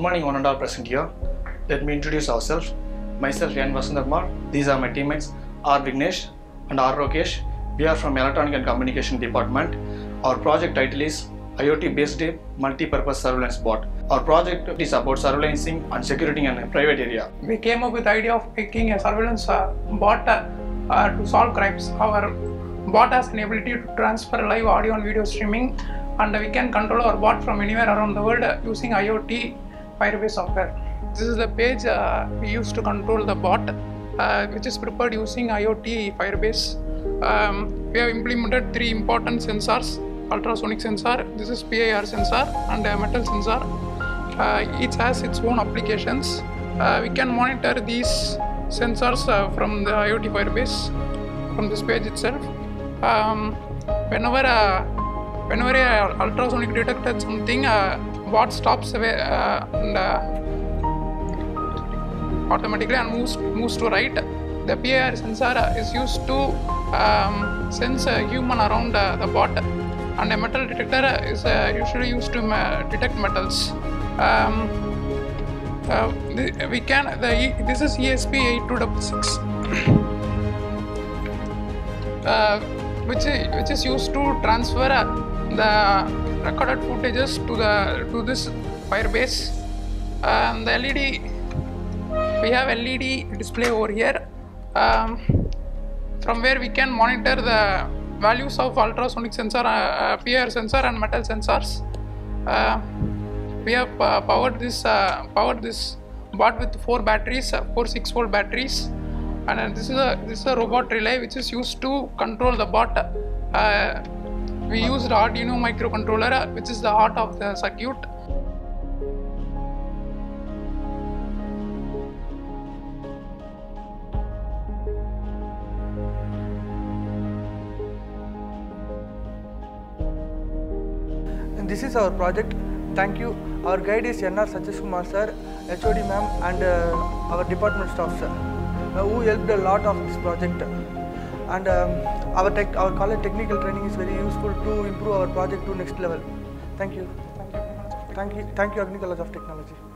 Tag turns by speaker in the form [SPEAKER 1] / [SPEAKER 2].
[SPEAKER 1] morning, one and all present here. Let me introduce ourselves. Myself, N. Vasanthkumar. These are my teammates, R. Vignesh and R. Rokesh. We are from Electronic and Communication Department. Our project title is IoT-based multi-purpose surveillance bot. Our project is about surveillancing and security in a private area.
[SPEAKER 2] We came up with the idea of making a surveillance bot to solve crimes. Our bot has an ability to transfer live audio and video streaming, and we can control our bot from anywhere around the world using IoT Firebase software. This is the page we use to control the bot, which is prepared using IoT Firebase. We have implemented 3 important sensors: ultrasonic sensor, this is PIR sensor, and a metal sensor. Each has its own applications. We can monitor these sensors from the IoT Firebase from this page itself. Whenever a ultrasonic detected something, bot stops away and automatically and moves to right. The PIR sensor is used to sense a human around the bot, and a metal detector is usually used to detect metals. This is ESP8266, which is used to transfer the recorded footages to this Firebase. The LED, we have LED display over here, from where we can monitor the values of ultrasonic sensor, PIR sensor and metal sensors. We have powered this bot with 4 batteries, 4 6-volt batteries, and this is a robot relay which is used to control the bot. We used Arduino microcontroller, which is the heart of the circuit.
[SPEAKER 3] And this is our project. Thank you. Our guide is N.R. Sajesh Kumar sir, HOD ma'am, and our department staff sir, who helped a lot of this project. And our college technical training is very useful to improve our project to next level. Thank you. Thank you, Agni College of Technology.